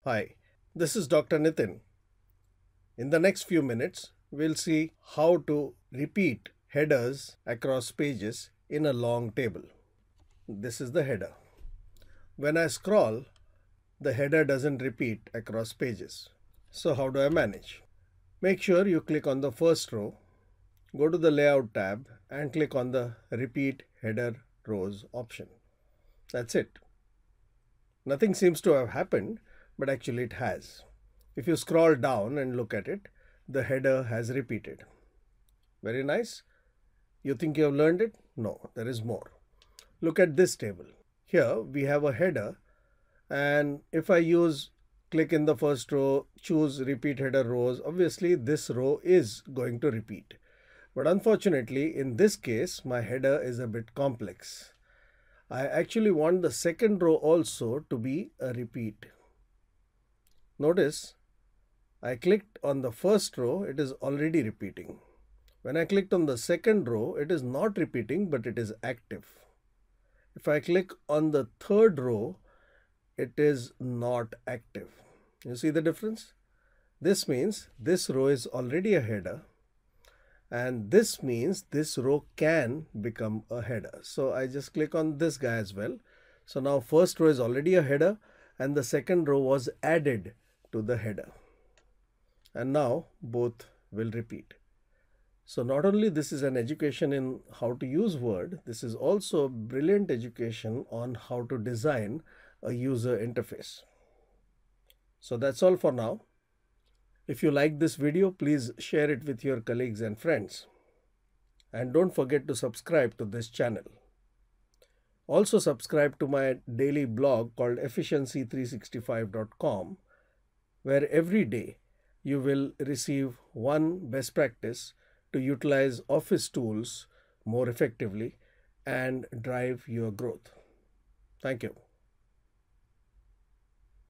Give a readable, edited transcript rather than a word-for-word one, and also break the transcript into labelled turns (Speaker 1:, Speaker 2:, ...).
Speaker 1: Hi, this is Dr. Nitin. In the next few minutes, we'll see how to repeat headers across pages in a long table. This is the header. When I scroll, the header doesn't repeat across pages. So how do I manage? Make sure you click on the first row, go to the Layout tab and click on the Repeat Header Rows option. That's it. Nothing seems to have happened, but actually it has. If you scroll down and look at it, the header has repeated. Very nice. You think you have learned it? No, there is more. Look at this table. Here we have a header, and if I click in the first row, choose repeat header rows, obviously this row is going to repeat. But unfortunately, in this case, my header is a bit complex. I actually want the second row also to be a repeat. Notice I clicked on the first row, it is already repeating. When I clicked on the second row, it is not repeating, but it is active. If I click on the third row, it is not active. You see the difference? This means this row is already a header, and this means this row can become a header. So I just click on this guy as well. So now first row is already a header, and the second row was added to the header. And now both will repeat. So not only this is an education in how to use Word, this is also a brilliant education on how to design a user interface. So that's all for now. If you like this video, please share it with your colleagues and friends. And don't forget to subscribe to this channel. Also subscribe to my daily blog called efficiency365.com, where every day you will receive one best practice to utilize office tools more effectively and drive your growth. Thank you.